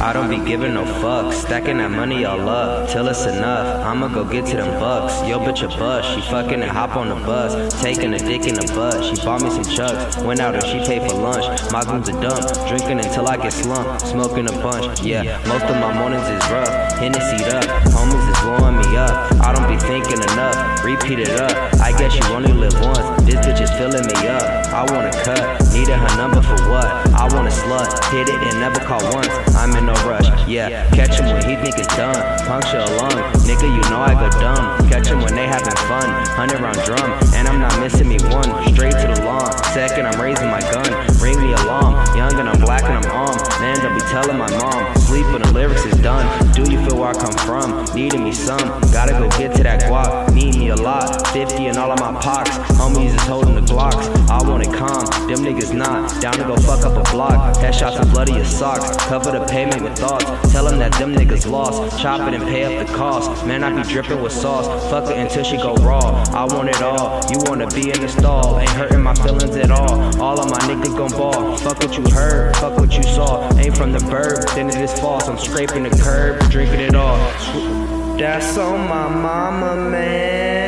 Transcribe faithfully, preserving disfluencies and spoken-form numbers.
I don't be giving no fucks, stacking that money all up till it's enough. I'ma go get to them bucks. Yo bitch a bust, she fucking and hop on the bus, taking a dick in the butt. She bought me some chucks, went out and she paid for lunch. My goons a dump, drinking until I get slumped, smoking a bunch. Yeah, most of my mornings is rough, Hennessy'd up, homies is blowing me up. I don't be thinking enough, repeat it up. I guess you only live once, this bitch is filling me up. I wanna cut, needed her number for what? I want a slut, hit it and never call once. I'm in no rush, yeah, catch him when he think it's done. Puncture a lung, nigga you know I go dumb. Catch him when they having fun, hundred round drum. And I'm not missing me one, straight to the lawn. Second I'm raising my gun, ring the alarm. Young and I'm black and I'm armed, man don't be telling my mom. Sleep when the lyrics is done, do you feel where I come from? Needing me some, gotta go get to that guap. Need me a lot, fifty in all of my pocs. Homies is holding the Glocks, I want it calm, them niggas not. Down to go fuck up a block, headshots and bloody your socks. Cover the pavement with thoughts, tell them that them niggas lost. Chop it and pay up the cost, man I be dripping with sauce. Fuck it until she go raw, I want it all. You wanna be in the stall, ain't hurting my feelings at all. All of my niggas gon' ball, fuck what you heard, fuck what you saw. Ain't from the burb, then it is false. I'm scraping the curb, drinking it all. That's on my mama, man.